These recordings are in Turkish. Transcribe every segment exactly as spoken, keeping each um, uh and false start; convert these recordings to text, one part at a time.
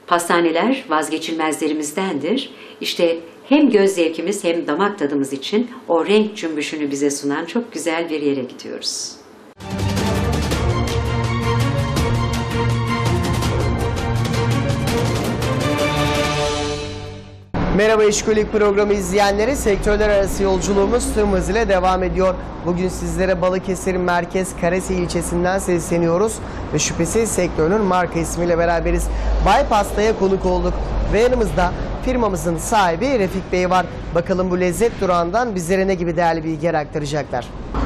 Pastaneler vazgeçilmezlerimizdendir. İşte hem göz zevkimiz hem damak tadımız için o renk cümbüşünü bize sunan çok güzel bir yere gidiyoruz. Merhaba İşkolik programı izleyenleri, sektörler arası yolculuğumuz tüm hızıyla devam ediyor. Bugün sizlere Balıkesir'in merkez Karasi ilçesinden sesleniyoruz ve şüphesiz sektörün marka ismiyle beraberiz. Bay Pasta'ya konuk olduk ve yanımızda firmamızın sahibi Refik Bey var. Bakalım bu lezzet durağından bizlere ne gibi değerli bilgiler aktaracaklar.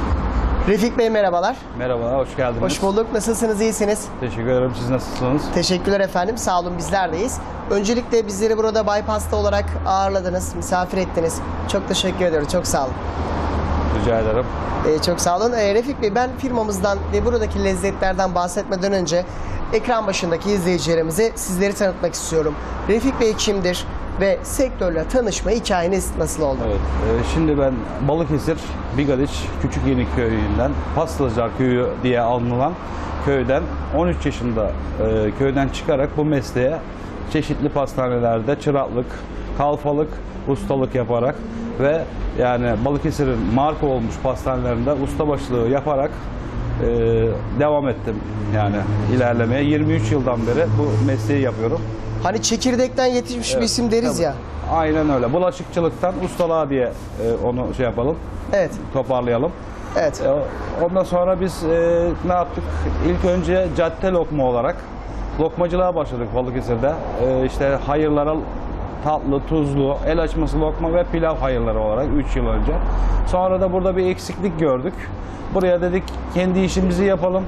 Refik Bey merhabalar. Merhaba, hoş geldiniz. Hoş bulduk. Nasılsınız, iyisiniz? Teşekkür ederim. Siz nasılsınız? Teşekkürler efendim. Sağ olun, bizler deyiz. Öncelikle bizleri burada Bay Pasta olarak ağırladınız, misafir ettiniz. Çok teşekkür ediyorum. Çok sağ olun. Rica ederim. Ee, çok sağ olun. Ee, Refik Bey, ben firmamızdan ve buradaki lezzetlerden bahsetmeden önce ekran başındaki izleyicilerimize sizleri tanıtmak istiyorum. Refik Bey kimdir ve sektörle tanışma hikayeniz nasıl oldu? Evet, e, şimdi ben Balıkesir, Bigadiç, Küçükyeni köyünden, Pastalıcılar Köyü diye anılan köyden on üç yaşında e, köyden çıkarak bu mesleğe çeşitli pastanelerde çıraklık, kalfalık, ustalık yaparak ve yani Balıkesir'in marka olmuş pastanelerinde ustabaşılığı yaparak e, devam ettim yani ilerlemeye. yirmi üç yıldan beri bu mesleği yapıyorum. Hani çekirdekten yetişmiş Evet, bir isim deriz tabii. ya. Aynen öyle. Bulaşıkçılıktan ustalığa diye e, onu şey yapalım. Evet. Toparlayalım. Evet. E, ondan sonra biz e, ne yaptık? İlk önce cadde lokma olarak lokmacılığa başladık Balıkesir'de. E, işte hayırlara tatlı, tuzlu, el açması lokma ve pilav hayırları olarak üç yıl önce. Sonra da burada bir eksiklik gördük. Buraya dedik kendi işimizi yapalım.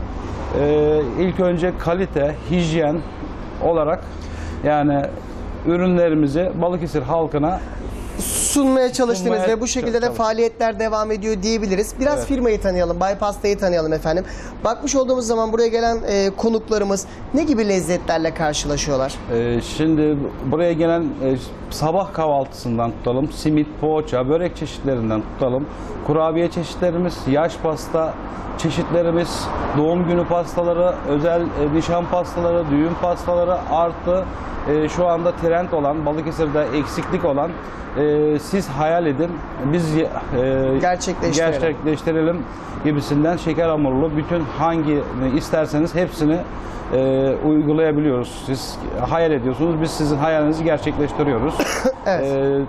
E, ilk önce kalite, hijyen olarak yani ürünlerimizi Balıkesir halkına sunmaya çalıştınız sunmaya ve bu şekilde de çalıştık. faaliyetler devam ediyor diyebiliriz. Biraz Evet. firmayı tanıyalım, Bay Pasta'yı tanıyalım efendim. Bakmış olduğumuz zaman buraya gelen e, konuklarımız ne gibi lezzetlerle karşılaşıyorlar? Ee, şimdi buraya gelen e, sabah kahvaltısından tutalım, simit, poğaça, börek çeşitlerinden tutalım, kurabiye çeşitlerimiz, yaş pasta çeşitlerimiz, doğum günü pastaları, özel e, nişan pastaları, düğün pastaları artı e, şu anda trend olan, Balıkesir'de eksiklik olan e, siz hayal edin, biz e, Gerçekleştirelim. gerçekleştirelim gibisinden şeker hamurlu bütün hangi isterseniz hepsini e, uygulayabiliyoruz. Siz hayal ediyorsunuz, biz sizin hayalinizi gerçekleştiriyoruz. Evet.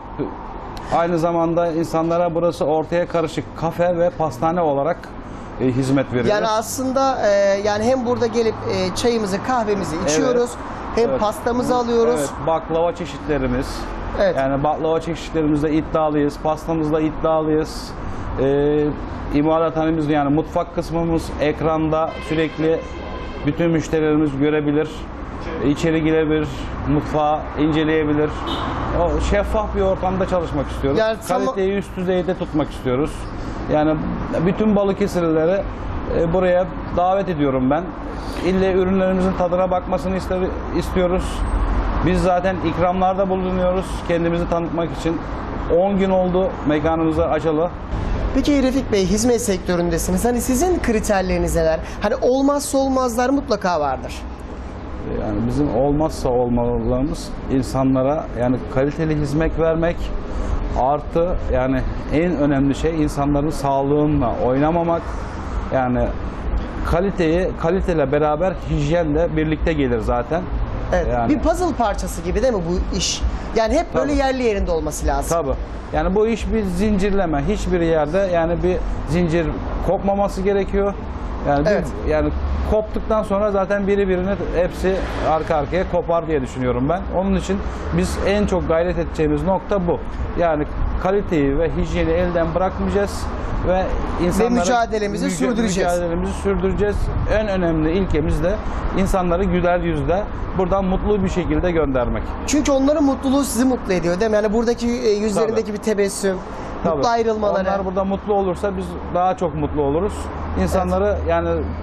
E, aynı zamanda insanlara burası ortaya karışık kafe ve pastane olarak e, hizmet veriyoruz. Yani aslında e, yani hem burada gelip e, çayımızı, kahvemizi içiyoruz, hem Evet. pastamızı alıyoruz. Evet, baklava çeşitlerimiz. Evet. Yani baklava çeşitlerimizde iddialıyız, pastamızda iddialıyız. Ee, imalathanemiz yani mutfak kısmımız ekranda sürekli bütün müşterilerimiz görebilir, içeri girebilir, mutfağı inceleyebilir. O şeffaf bir ortamda çalışmak istiyoruz. Yani tam- Kaliteyi üst düzeyde tutmak istiyoruz. Yani bütün Balıkesirlileri e, buraya davet ediyorum ben. İlle ürünlerimizin tadına bakmasını ister, istiyoruz. Biz zaten ikramlarda bulunuyoruz kendimizi tanıtmak için. on gün oldu mekanımızı açalı. Peki Refik Bey, hizmet sektöründesiniz. Hani sizin kriterleriniz neler? Hani olmazsa olmazlar mutlaka vardır. Yani bizim olmazsa olmalarımız insanlara yani kaliteli hizmet vermek artı yani en önemli şey insanların sağlığıyla oynamamak. Yani kaliteyi kaliteyle beraber hijyenle birlikte gelir zaten. Evet. Yani- Bir puzzle parçası gibi değil mi bu iş? Yani hep böyle Tabii. yerli yerinde olması lazım. Tabii. Yani bu iş bir zincirleme. Hiçbir yerde yani bir zincir kopmaması gerekiyor. Yani bir- Evet. yani koptuktan sonra zaten biri birini hepsi arka arkaya kopar diye düşünüyorum ben. Onun için biz en çok gayret edeceğimiz nokta bu. Yani kaliteyi ve hijyeni elden bırakmayacağız ve insanları mücadelemizi sürdüreceğiz. Mücadelemizi sürdüreceğiz. En önemli ilkemiz de insanları güler yüzle buradan mutlu bir şekilde göndermek. Çünkü onların mutluluğu sizi mutlu ediyor değil mi? Yani buradaki e, yüzlerindeki Tabii. bir tebessüm, Tabii. mutlu ayrılmaları. Onlar burada mutlu olursa biz daha çok mutlu oluruz. İnsanları yani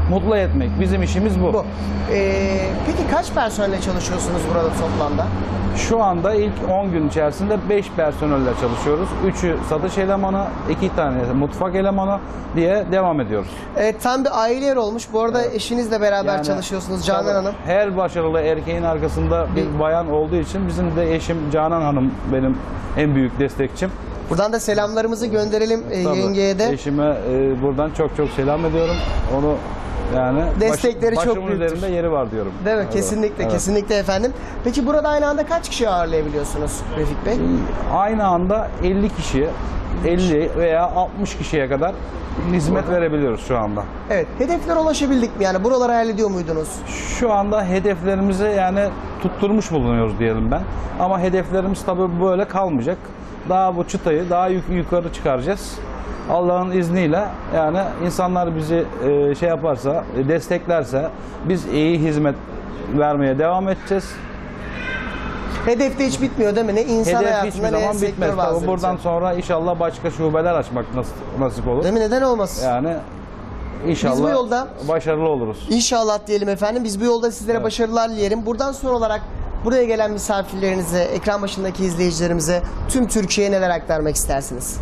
mutlu etmek. Bizim işimiz bu. Bu. Ee, peki kaç personelle çalışıyorsunuz burada toplamda? Şu anda ilk on gün içerisinde beş personelle çalışıyoruz. üçü satış elemanı, iki tane mutfak elemanı diye devam ediyoruz. Evet, tam bir aile yeri olmuş. Bu arada eşinizle beraber Yani çalışıyorsunuz Canan tabii Hanım. Her başarılı erkeğin arkasında bir bayan olduğu için bizim de eşim Canan Hanım benim en büyük destekçim. Buradan da selamlarımızı gönderelim e, Tabii, yengeye de. Eşime e, buradan çok çok selam ediyorum. Onu yani Destekleri baş, çok başımın büyüktür. üzerinde yeri var diyorum. Değil mi? Evet, Kesinlikle, evet. kesinlikle efendim. Peki burada aynı anda kaç kişi ağırlayabiliyorsunuz Refik Bey? Aynı anda elli kişi, elli veya altmış kişiye kadar hizmet verebiliyoruz şu anda. Evet. Hedeflere ulaşabildik mi? Yani buraları hayal ediyor muydunuz? Şu anda hedeflerimizi yani tutturmuş bulunuyoruz diyelim ben. Ama hedeflerimiz tabii böyle kalmayacak. Daha bu çıtayı daha yuk- yukarı çıkaracağız. Allah'ın izniyle yani insanlar bizi e, şey yaparsa, e, desteklerse biz iyi hizmet vermeye devam edeceğiz. Hedef de hiç bitmiyor değil mi? Ne insan Hedef hayatında hiçbir ne zaman sektör bitmez. Tabii bazlı. buradan sonra inşallah başka şubeler açmak nasip, nasip olur. Değil mi? Neden olmasın? Yani inşallah Biz bu yolda- başarılı oluruz. İnşallah diyelim efendim. Biz bu yolda sizlere Evet. başarılar dilerim. Buradan son olarak buraya gelen misafirlerinize, ekran başındaki izleyicilerimize, tüm Türkiye'ye neler aktarmak istersiniz?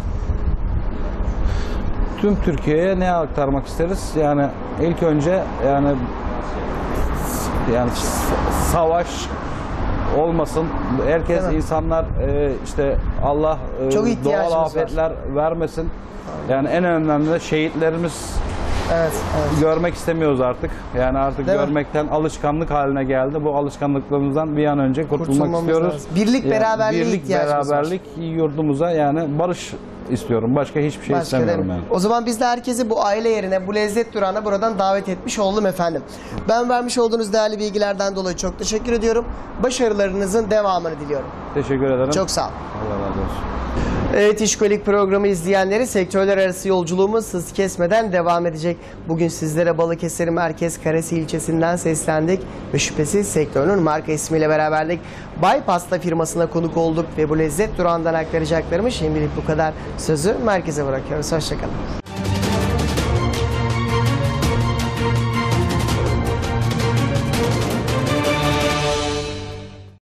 Tüm Türkiye'ye ne aktarmak isteriz? Yani ilk önce yani yani s- savaş olmasın. Herkes Değil mi? insanlar e, işte Allah e, Çok ihtiyacımız doğal var. afetler vermesin. Yani en önemli de şehitlerimiz Evet, evet. görmek istemiyoruz artık. Yani artık Değil mi? görmekten alışkanlık haline geldi. Bu alışkanlıklarımızdan bir an önce kurtulmak Kurtulmamız istiyoruz. lazım. Birlik, beraberliğe birlik, ihtiyacımız var. beraberlik yurdumuza yani barış istiyorum. Başka hiçbir şey Başka istemiyorum derim. yani. O zaman biz de herkesi bu aile yerine, bu lezzet durağına buradan davet etmiş oldum efendim. Ben vermiş olduğunuz değerli bilgilerden dolayı çok teşekkür ediyorum. Başarılarınızın devamını diliyorum. Teşekkür ederim. Çok sağ olun. Allah razı olsun. Evet, İşkolik programı izleyenleri, sektörler arası yolculuğumuz hız kesmeden devam edecek. Bugün sizlere Balıkesir Merkez Karesi ilçesinden seslendik ve şüphesiz sektörün marka ismiyle beraberdik. Bay Pasta firmasına konuk olduk ve bu lezzet durağından aktaracaklarımız şimdilik bu kadar. Sözü merkeze bırakıyoruz. Hoşçakalın.